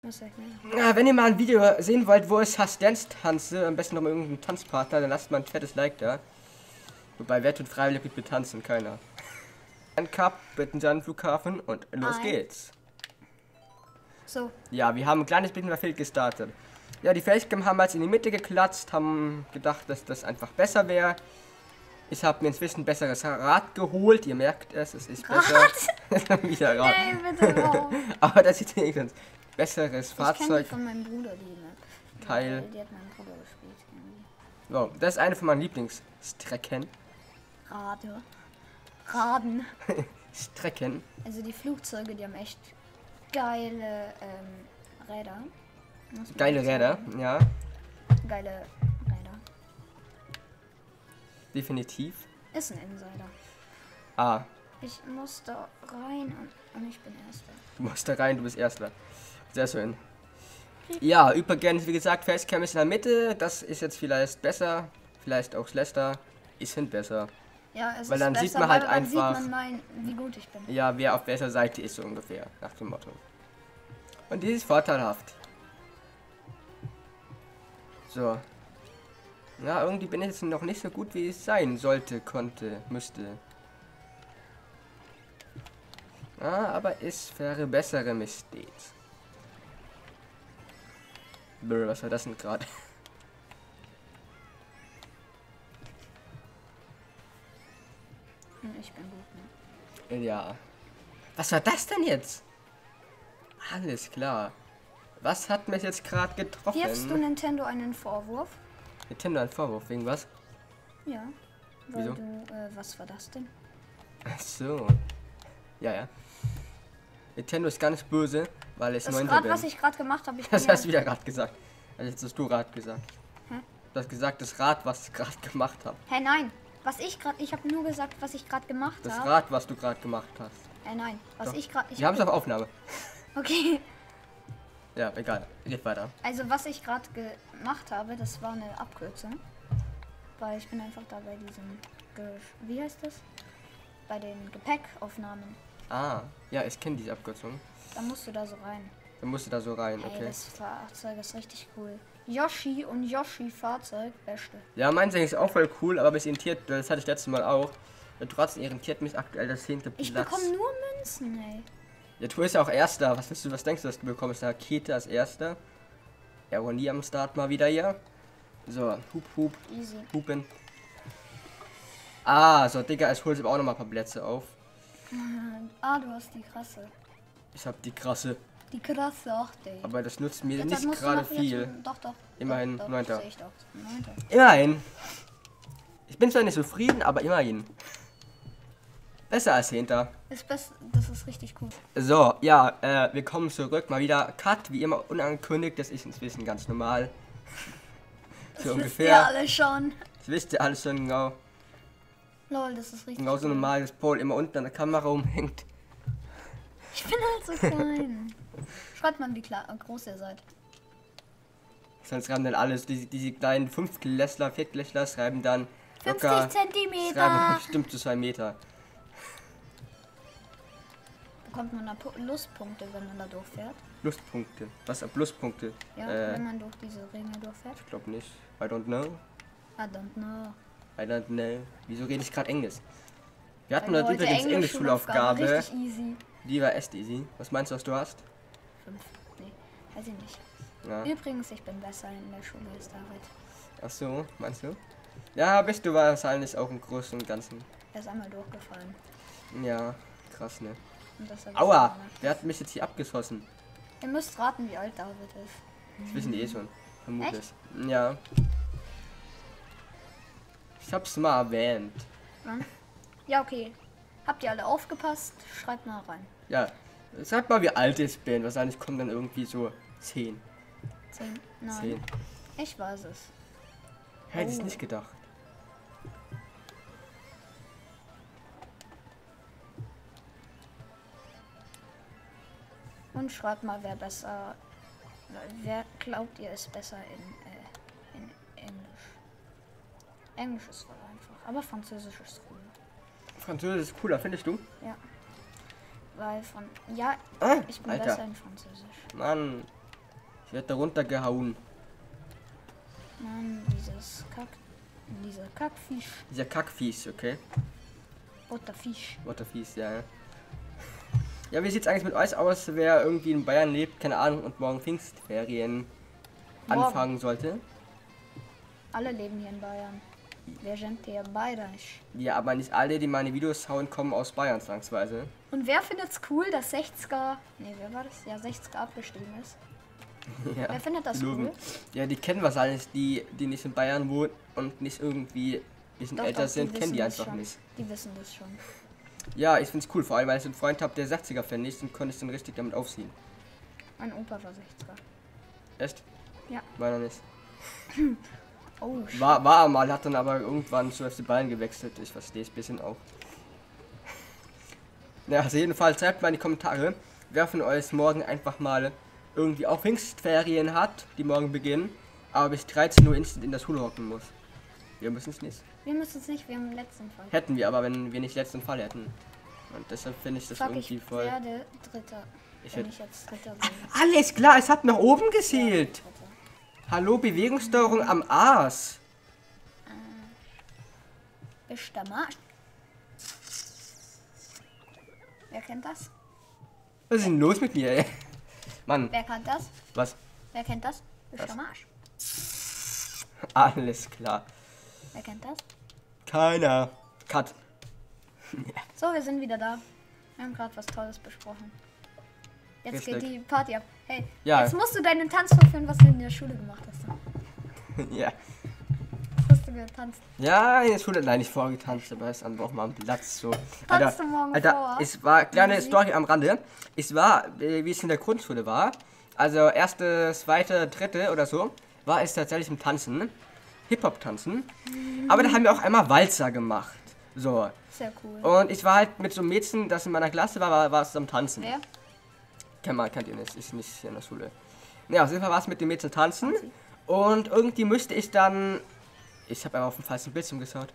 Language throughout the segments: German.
Was sagt mir? Ja, wenn ihr mal ein Video sehen wollt, wo ich Just Dance tanze, am besten noch mal irgendeinen Tanzpartner, dann lasst mal ein fettes Like da. Wobei, wer tut freiwillig mit mir tanzen? Keiner. Ein Cup, bitten Sie an den Flughafen und los geht's. So. Ja, wir haben ein kleines bisschen verfehlt gestartet. Ja, die Facecam haben jetzt in die Mitte geklatscht, haben gedacht, dass das einfach besser wäre. Ich habe mir inzwischen ein besseres Rad geholt. Ihr merkt es, es ist besser. Wieder Rad. Ey, bitte auf. Aber das ist wenigstens besseres Ich kenne die Fahrzeug. von meinem Bruder, die Map. Teil. Die hat mein Bruder gespielt. Irgendwie. So, das ist eine von meinen Lieblingsstrecken. Raden. Strecken. Also die Flugzeuge, die haben echt geile Räder. Muss man Geile echt Räder, sagen. ja. Geile Räder. Definitiv. Ist ein Insider. Ah, Ich muss da rein und ich bin Erster. du musst da rein, du bist Erster. Sehr schön. Ja, übrigens, wie gesagt, Facecam ist in der Mitte. Das ist jetzt vielleicht besser. Vielleicht auch schlechter. Ich finde besser. Ja, es Weil ist dann besser, sieht man halt weil dann einfach- sieht man wie gut ich bin. Ja, wer auf welcher Seite ist so ungefähr. Nach dem Motto. Und die ist vorteilhaft. So. Ja, irgendwie bin ich jetzt noch nicht so gut, wie es sein sollte, konnte, müsste. Ja, aber es verbessere mich stets. Brr, was war das denn gerade? Ich bin gut, ne? Ja. Was war das denn jetzt? Alles klar. Was hat mich jetzt gerade getroffen? Wirfst du Nintendo einen Vorwurf? Nintendo einen Vorwurf, wegen was? Ja. Weil Wieso? du, was war das denn? Ach so. Ja, ja. Nintendo ist ganz böse, weil es Das 9. Rad, bin. was ich gerade gemacht habe, ich Das bin hast du wieder gerade gesagt. Also jetzt hast du Rad gesagt. Hä? Du hast gesagt, das Rad, was ich gerade gemacht habe. Hey, nein. Ich habe nur gesagt, was ich gerade gemacht Das habe. Rad, was du gerade gemacht hast. Hey, nein. Was Doch. ich gerade... Wir haben es auf Aufnahme. Okay. Ja, egal. Geht weiter. Also, was ich gerade gemacht habe, das war eine Abkürzung. Weil ich bin einfach da bei diesem... Wie heißt das? Bei den Gepäckaufnahmen. Ah, ja, ich kenne diese Abkürzung. Da musst du da so rein. Dann musst du da so rein, Hey, okay. das Fahrzeug ist richtig cool. Yoshi und Yoshi Fahrzeug, beste. Ja, meins ist auch voll cool, aber mich irritiert, das hatte ich letztes Mal auch. Und trotzdem irritiert mich aktuell das 10. Ich Platz. bekomme nur Münzen, ey. Ja, du bist ja auch Erster. Was denkst du, dass du bekommst? Eine Rakete als Erster. Ironie am Start mal wieder hier. So, hup, Easy. hupen. Ah, so, Digga, ich hole aber auch noch mal ein paar Plätze auf. Ah, du hast die krasse. Ich hab die krasse. Die krasse 8, ey. Aber das nutzt mir Jetzt nicht musst du gerade noch jetzt- viel. Doch. Immerhin doch, 9. sehe ich doch. 9. Immerhin. Ich bin zwar nicht zufrieden, aber immerhin. Besser als hinter. Das ist richtig gut. So, ja, wir kommen zurück. Mal wieder Cut, wie immer unangekündigt. Das ist inzwischen ganz normal. Das So wisst ihr ungefähr. alle schon. Das wisst ihr alles schon genau. Lol, das ist richtig Genauso cool. normal, dass Paul immer unten an der Kamera umhängt. Ich bin halt so klein. Schreibt mal, wie groß ihr seid. Sonst schreiben dann alles, diese kleinen 5-Klässler, 4-Klässler schreiben dann 50 schreiben Zentimeter. bestimmt zu 2 Meter. Bekommt man da Lustpunkte, wenn man da durchfährt? Pluspunkte. Was sind Pluspunkte? Ja, wenn man durch diese Ringe durchfährt? Ich glaube nicht. I don't know. I don't know. I don't know. Wieso rede ich gerade Englisch? Wir hatten Weil heute heute übrigens Englischschulaufgabe. Richtig easy. Die war echt easy. Was meinst du, was du hast? 5. Nee, weiß ich nicht. Ja. Übrigens, ich bin besser in der Schule als David. Ach so, meinst du? Ja, bist du wahrscheinlich auch im Großen und Ganzen. Er ist einmal durchgefallen. Ja, krass, ne? Und das hab ich Aua! so gemacht. Wer hat mich jetzt hier abgeschossen? Ihr müsst raten, wie alt David ist. Das wissen die eh schon. Vermutlich. Ja. Ich hab's mal erwähnt. Wann? Ja, okay. Habt ihr alle aufgepasst? Schreibt mal rein. Ja. Sag mal, wie alt ich bin. Wahrscheinlich kommen dann irgendwie so 10. 10. Nein. 10. Ich weiß es. Hätte ich Oh. nicht gedacht. Und schreibt mal, wer glaubt ihr ist besser in Englisch. Englisch ist voll einfach, aber Französisch ist cool. Französisch ist cooler, findest du? Ja. Weil ja, Ah, ich bin Alter. besser in Französisch. Mann. Ich werde da runtergehauen. Mann, dieser Kackfisch. Dieser Kackfisch, okay. Butterfisch. Butterfisch, ja. Ja, wie sieht's eigentlich mit euch aus, wer irgendwie in Bayern lebt, keine Ahnung, und morgen Pfingstferien anfangen sollte? Alle leben hier in Bayern. Wir sind hier bayerisch. Ja, aber nicht alle, die meine Videos schauen, kommen aus Bayern zwangsweise. Und wer findet's cool, dass 60er... Ne, wer war das? Ja, 60er abgestiegen ist. Ja, Wer findet das Löwen. cool? Ja, die kennen wahrscheinlich, die nicht in Bayern wohnen und nicht irgendwie ein bisschen Doch, älter doch, sind, kennen die wissen das einfach schon. nicht. Die wissen das schon. Ja, ich find's cool, vor allem weil ich einen Freund habe, der 60er-Fan ist und konnte ich dann richtig damit aufziehen. Mein Opa war 60er. Echt? Ja. Meiner nicht. Oh, War er mal, hat dann aber irgendwann zu FC Bayern gewechselt. Ich verstehe es ein bisschen auch. Ja, also jedenfalls schreibt mal in die Kommentare, wer von euch morgen einfach mal irgendwie auch Pfingstferien hat, die morgen beginnen, aber bis 13 Uhr instant in der Schule hocken muss. Wir müssen es nicht. wir müssen es nicht, wir haben den letzten Fall. Hätten wir aber, wenn wir nicht letzten Fall hätten. Und deshalb finde ich das Fuck, irgendwie ich voll... werde Dritter. Ich Wenn hätte- ich jetzt Dritter bin. Alles klar, es hat nach oben gezählt. Dritter. Hallo, Bewegungssteuerung am Arsch. Ist der Marsch. Wer kennt das? Was ist denn los mit mir, ey? Mann, Wer kennt das? was? Wer kennt das? Ist Was? der Marsch. Alles klar. Wer kennt das? Keiner. Cut. So, wir sind wieder da. Wir haben gerade was Tolles besprochen. Jetzt geht Richtig. die Party ab. Hey, Ja. jetzt musst du deinen Tanz vorführen, was du in der Schule gemacht hast. Ja. Was hast du getanzt? Ja, in der Schule leider nicht vorgetanzt, aber es ist auch mal am Platz so. Tanzt du morgen vor? Es war kleine Musik? Story am Rande. Es war, wie es in der Grundschule war, also erste, zweite, dritte oder so, war es tatsächlich im Tanzen, Hip-Hop-Tanzen. Aber da haben wir auch einmal Walzer gemacht. So. Sehr cool. Und ich war halt mit so einem Mädchen, das in meiner Klasse war es am Tanzen. Wer? Kennt ihr nicht, ist nicht hier in der Schule. Ja, auf jeden Fall war es mit dem Mädchen tanzen. Und irgendwie müsste ich dann... Ich habe einfach auf den falschen Bildschirm geschaut.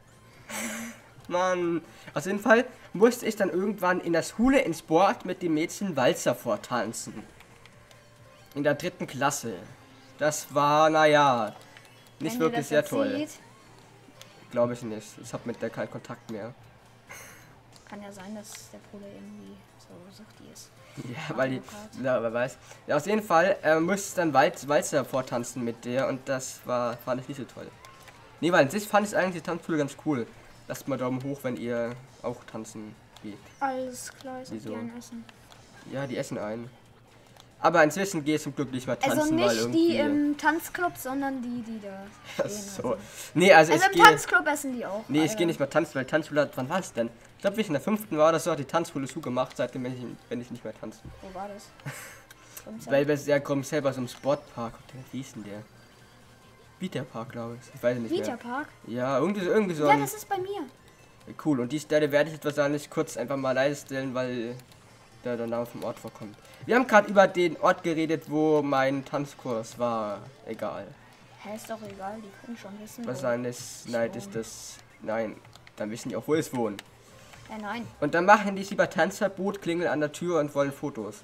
Mann. Auf jeden Fall musste ich dann irgendwann in der Schule in Sport mit dem Mädchen Walzer vortanzen. In der 3. Klasse. Das war, naja, nicht Wenn ihr wirklich das sehr jetzt toll. seht, Glaube ich nicht. Ich habe mit der keinen Kontakt mehr. kann ja sein, dass der Bruder irgendwie so suchtig ist. Ja, weil die, Kart. ja, wer weiß. Ja, auf jeden Fall musste ich dann Walzer vortanzen mit der und das fand ich nicht so toll. Nee, weil an sich fand ich eigentlich die Tanzschule ganz cool. Lasst mal Daumen hoch, wenn ihr auch tanzen geht. Alles klar, ich Wieso? gern essen. Ja, die essen ein. Aber inzwischen gehe ich zum Glück nicht mehr tanzen, Also weil nicht irgendwie... die im Tanzclub, sondern die da Ach stehen. so. Nee, also, Also ich im gehe... Tanzclub essen die auch. Nee, ich gehe nicht mehr tanzen, weil Tanzschule hat... Wann war es denn? Ich glaube, wie ich in der 5. war oder so, hat die Tanzschule zugemacht, seitdem bin ich nicht mehr tanzen. Wo war das? Weil wir kommen selber so im Sportpark. Wie hieß denn der? Vita-Park, glaube ich. Ich weiß nicht Vita mehr. Park? Ja, irgendwie so Ja, ein... das ist bei mir. Cool, und die Stelle werde ich jetzt wahrscheinlich kurz einfach mal leise stellen, weil der Name vom Ort vorkommt. Wir haben gerade über den Ort geredet, wo mein Tanzkurs war. Egal. Hä, ist doch egal, die können schon wissen. wo Wahrscheinlich, ich nein, wohne. ist das... Nein, dann wissen die auch, wo es wohnt. Nein. Und dann machen die über Tanzverbot, klingeln an der Tür und wollen Fotos.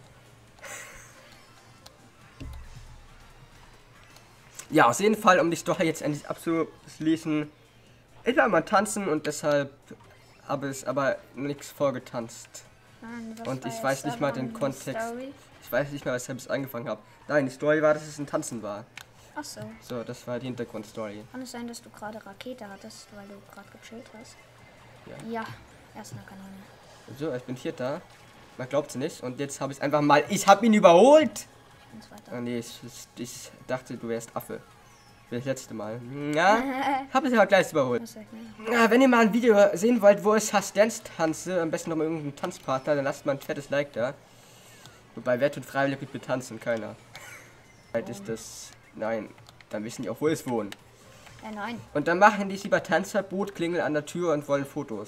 Ja, auf jeden Fall, um die Story jetzt endlich abzuschließen. Ich war mal tanzen und deshalb habe ich aber nichts vorgetanzt. Nein, was Und war ich jetzt weiß nicht mal daran den die Kontext. Story? Ich weiß nicht mehr, weshalb ich angefangen habe. Nein, die Story war, dass es ein Tanzen war. Ach so. So, das war die Hintergrundstory. Kann es sein, dass du gerade Rakete hattest, weil du gerade gechillt hast? Ja. Ja, erst eine Kanone. So, ich bin Vierter. Man glaubt es nicht. Und jetzt habe ich einfach mal... Ich habe ihn überholt! Und zweiter. Ah, nee, ich dachte, du wärst Affe. Für das letzte Mal. Ja, hab ich aber gleich überholt. Das sagt mir. Ja, wenn ihr mal ein Video sehen wollt, wo ich Just Dance tanze, am besten noch mal irgendeinen Tanzpartner, dann lasst mal ein fettes Like da. Wobei, wer tut freiwillig mit mir tanzen? Keiner. Halt ist das... Nein, dann wissen die auch, wo es wohnt. Nein. Und dann machen die über Tanzverbot, klingeln an der Tür und wollen Fotos.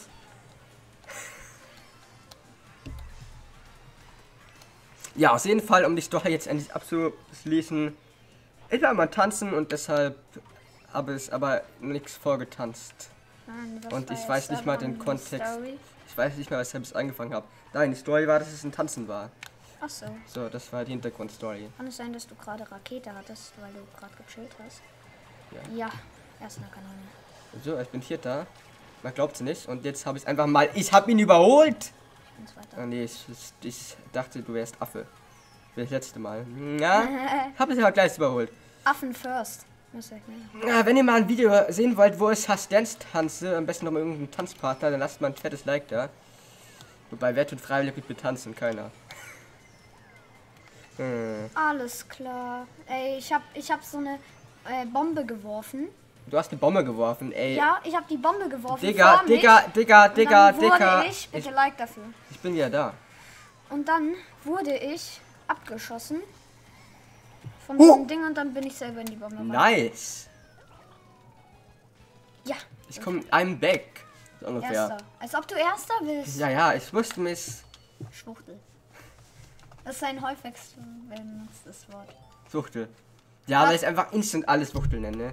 Ja, auf jeden Fall, um die Story jetzt endlich abzuschließen. Ich war mal tanzen und deshalb habe ich aber nichts vorgetanzt. Nein, was Und war ich jetzt weiß nicht mal daran den die Kontext. Story? Ich weiß nicht mehr, weshalb ich angefangen habe. Nein, die Story war, dass es ein Tanzen war. Ach so. So, das war die Hintergrundstory. Kann es sein, dass du gerade Rakete hattest, weil du gerade gechillt hast? Ja. Ja, erst eine Kanone. So, ich bin Vierter. Man glaubt es nicht. Und jetzt habe ich einfach mal... Ich habe ihn überholt! Und zweiter. Ah, nee, ich dachte, du wärst Affe. Das letzte Mal. Ja, habe ich aber gleich überholt. Affen first. Muss ich nicht. Ja, wenn ihr mal ein Video sehen wollt, wo ich Just Dance tanze, am besten noch mal irgendeinen Tanzpartner, dann lasst mal ein fettes Like da. Wobei, wer tut freiwillig mit mir tanzen? Keiner. Alles klar. Ey, ich hab so eine Bombe geworfen. Du hast eine Bombe geworfen, ey. Ja, ich hab die Bombe geworfen. Digga, vor mich. Digga, Und dann wurde ich bitte Like dafür. bin ja da. Und dann wurde ich abgeschossen von diesem Ding und dann bin ich selber in die Bombe rein. Nice. Ja, Ich komme, I'm back. So ungefähr. Erster. Als ob du Erster bist. Ja, ich wusste mich. Schwuchtel. Das ist ein häufigst benutztes Wort. Suchtel. Ja, weil ich einfach instant alles Wuchtel nenne.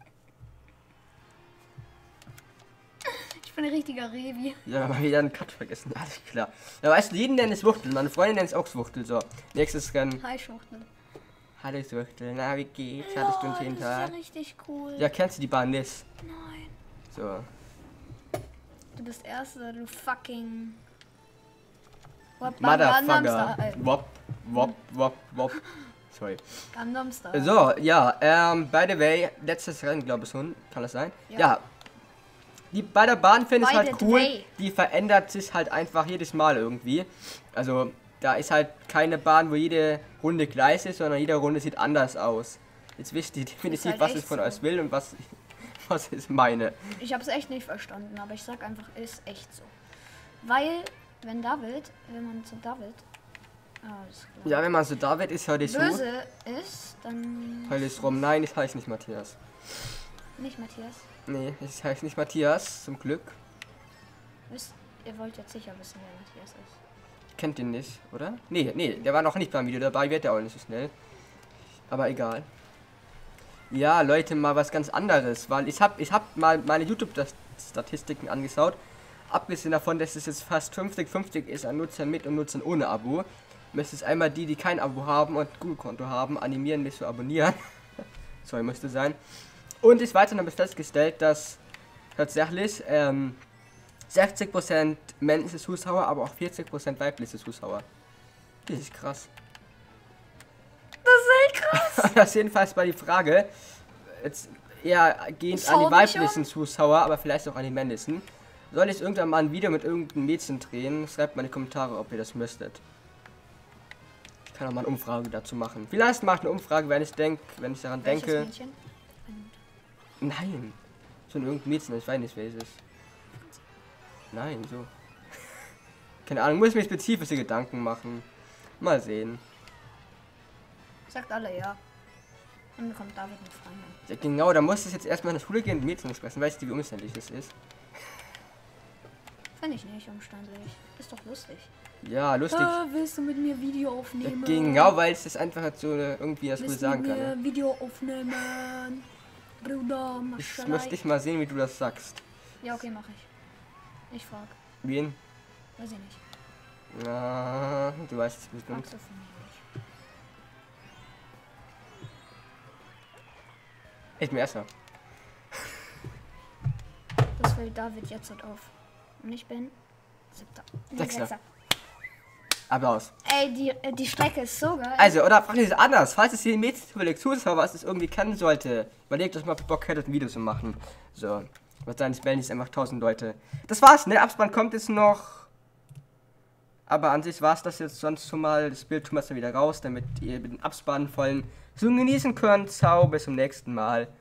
Ich bin ein richtiger Revi. Ja, mal wieder einen Cut vergessen. Alles klar. Ja, weißt du, jeden nennt es Wuchtel. Meine Freundin nennt es auch Wuchtel. So, nächstes Rennen. Hi Schwuchtel. Hallo Wuchtel, na wie geht's? Hattest du einen schönen das ist ja Tag? richtig cool. Ja, kennst du die Bahn nicht? Nein. So. Du bist Erster, du fucking... Motherfucker. Wop, wop, wop, wop. Sorry. Gangnam Style. So, ja, by the way, letztes Rennen, glaube ich schon. Kann das sein? Ja. Die bei der Bahn finde ich By halt the cool. way. Die verändert sich halt einfach jedes Mal irgendwie. Also, da ist halt keine Bahn, wo jede Runde gleich ist, sondern jede Runde sieht anders aus. Jetzt wisst ihr definitiv, halt was echt ich von so. euch will und was ich meine. Ich habe es echt nicht verstanden, aber ich sag einfach, ist echt so. Weil, wenn man zu David, alles klar, Ja, wenn man so David ist, heute ist so. böse ist, dann Heute ist rum. Nein, ich heiße nicht Matthias. nicht Matthias. Nee, ich heiße nicht Matthias, zum Glück. Ihr wollt jetzt sicher wissen, wer Matthias ist. Kennt den nicht, oder? Nee, der war noch nicht beim Video dabei, wird der auch nicht so schnell. Aber egal. Ja, Leute, mal was ganz anderes, weil ich hab mal meine YouTube-Statistiken angeschaut. Abgesehen davon, dass es jetzt fast 50-50 ist an Nutzern mit und Nutzern ohne Abo, müsste es einmal die kein Abo haben und Google-Konto haben, animieren, mich zu abonnieren. Sorry, müsste sein. Und ich weiter habe ich festgestellt, dass tatsächlich 60% männliche Zuschauer, aber auch 40% weibliche Zuschauer. Das ist krass. Das ist echt krass. Das ist jedenfalls mal die Frage, jetzt eher gehend an die weiblichen Zuschauer, aber vielleicht auch an die männlichen. Soll ich irgendwann mal ein Video mit irgendeinem Mädchen drehen? Schreibt mal in die Kommentare, ob ihr das möchtet. Ich kann auch mal eine Umfrage dazu machen. Vielleicht mache ich eine Umfrage, wenn ich daran Welches denke. Mädchen? Nein. So ein irgendein Mädchen, ich weiß nicht, wer es ist. Nein, so. Keine Ahnung, muss ich mir spezifische Gedanken machen. Mal sehen. Sagt alle ja. Und dann kommt David mit Freunden. Ja, genau, da muss es jetzt erstmal in der Schule gehen und Mädchen sprechen. Weißt du, wie umständlich das ist? Finde ich nicht umständlich. Ist doch lustig. Ja, lustig. Willst du mit mir Video aufnehmen? Genau, weil es das einfach halt so irgendwie das wohl sagen kann. Ne? Video aufnehmen? Bruder, Ich möchte dich mal sehen, wie du das sagst. Ja, okay, mache ich. Ich frag. Wen? Weiß ich nicht. Na, du weißt es bestimmt. Fragst du von mir nicht. Ich bin Erster. Das fällt David jetzt halt auf. Und ich bin Siebter. Nee, Sechster. Applaus. Ey, die Strecke ist so geil. Also, oder fragt es anders. Falls es hier ein Mädchen überlegt, Zuschauer, was es irgendwie kennen sollte, überlegt euch mal, ob ihr Bock hättet, ein Video zu machen. So. Was dann melden sich einfach 1000 Leute. Das war's, ne? Abspann kommt jetzt noch. Aber an sich war's das jetzt sonst schon mal. Das Bild tun wir jetzt wieder raus, damit ihr den Abspann vollen Zoom genießen könnt. Ciao, bis zum nächsten Mal.